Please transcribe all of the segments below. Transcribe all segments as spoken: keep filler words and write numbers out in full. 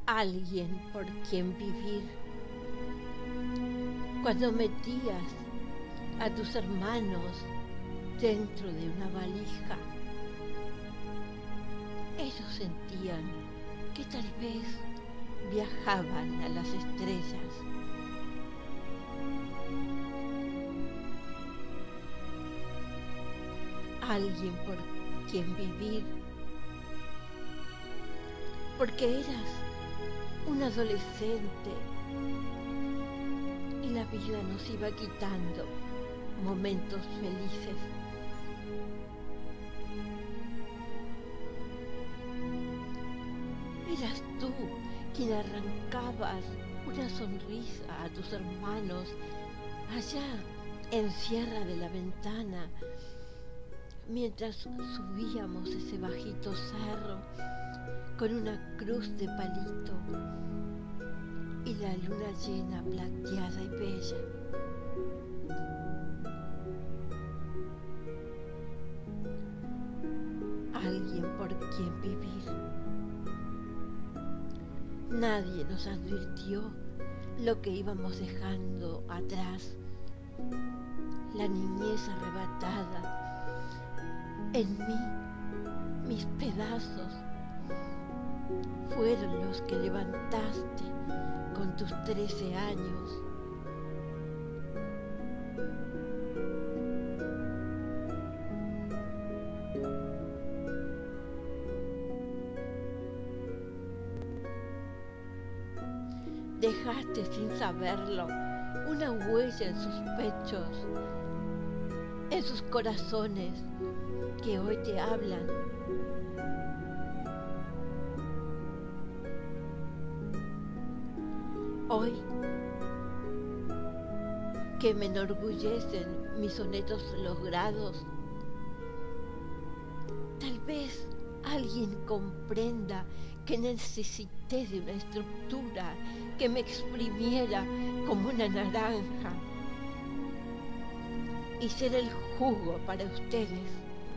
alguien por quien vivir. Cuando metías a tus hermanos dentro de una valija, ellos sentían que tal vez viajaban a las estrellas. Alguien por quien vivir, porque eras un adolescente y la vida nos iba quitando momentos felices. Eras tú quien arrancabas una sonrisa a tus hermanos allá en Sierra de la Ventana, mientras subíamos ese bajito cerro con una cruz de palito y la luna llena, plateada y bella. Alguien por quien vivir. Nadie nos advirtió lo que íbamos dejando atrás, la niñez arrebatada. En mí, mis pedazos fueron los que levantaste con tus trece años. Dejaste sin saberlo una huella en sus pechos, en sus corazones que hoy te hablan. Hoy que me enorgullecen mis sonetos logrados, tal vez alguien comprenda que necesité de una estructura que me exprimiera como una naranja y ser el jugo para ustedes.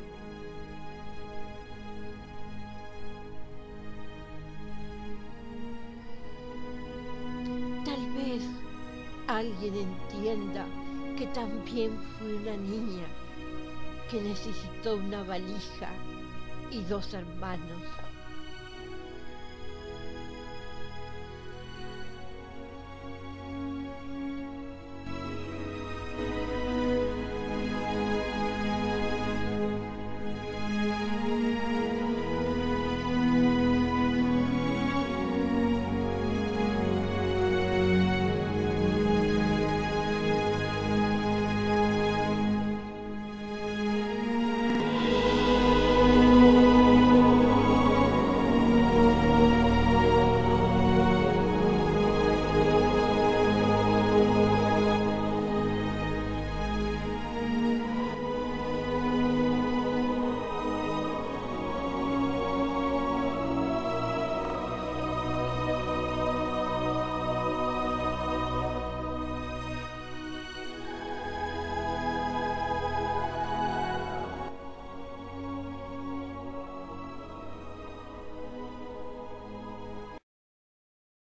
Tal vez alguien entienda que también fui una niña que necesitó una valija y dos hermanos.